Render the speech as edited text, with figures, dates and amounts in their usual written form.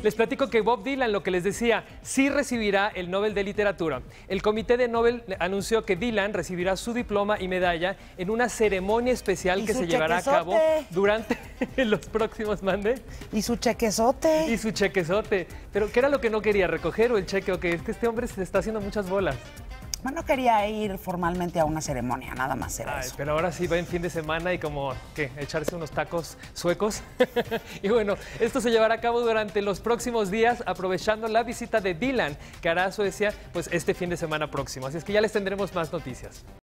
Les platico que Bob Dylan, lo que les decía, sí recibirá el Nobel de Literatura. El Comité de Nobel anunció que Dylan recibirá su diploma y medalla en una ceremonia especial que se llevará a cabo durante los próximos, ¿mande? Y su chequezote. Y su chequezote. Pero ¿qué era lo que no quería recoger o el cheque? ¿O que es que este hombre se está haciendo muchas bolas? Bueno, quería ir formalmente a una ceremonia, nada más era eso. Pero ahora sí va en fin de semana y como, ¿qué? Echarse unos tacos suecos. Y bueno, esto se llevará a cabo durante los próximos días, aprovechando la visita de Dylan, que hará a Suecia, pues este fin de semana próximo. Así es que ya les tendremos más noticias.